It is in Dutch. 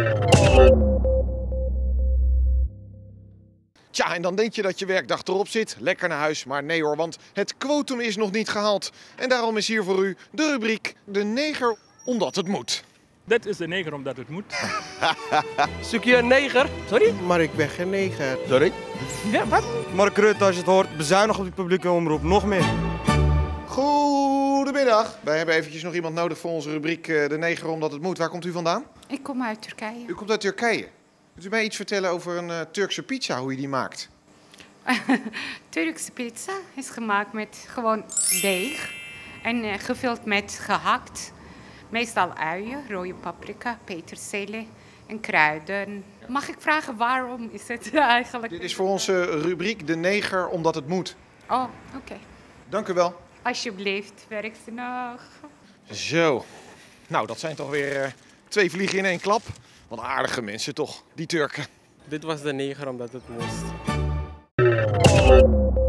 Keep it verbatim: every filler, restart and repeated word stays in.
Tja, en dan denk je dat je werkdag erop zit, lekker naar huis, maar nee hoor, want het quotum is nog niet gehaald. En daarom is hier voor u de rubriek De Neger omdat het moet. Dit is de neger omdat het moet. Zoek je een neger? Sorry? Maar ik ben geen neger. Sorry? Ja, wat? Mark Rutte, als je het hoort, bezuinig op die publieke omroep. Nog meer. Goedemiddag. Wij hebben eventjes nog iemand nodig voor onze rubriek eh, De Neger omdat het moet. Waar komt u vandaan? Ik kom uit Turkije. U komt uit Turkije. Kunt u mij iets vertellen over een uh, Turkse pizza, hoe je die maakt? Turkse pizza is gemaakt met gewoon deeg en uh, gevuld met gehakt. Meestal uien, rode paprika, peterselie en kruiden. Mag ik vragen waarom is het eigenlijk? Dit is voor onze rubriek De Neger omdat het moet. Oh, oké. Okay. Dank u wel. Alsjeblieft, werk ze nog. Zo. Nou, dat zijn toch weer uh, twee vliegen in één klap. Wat aardige mensen toch, die Turken. Dit was de neger omdat het moest.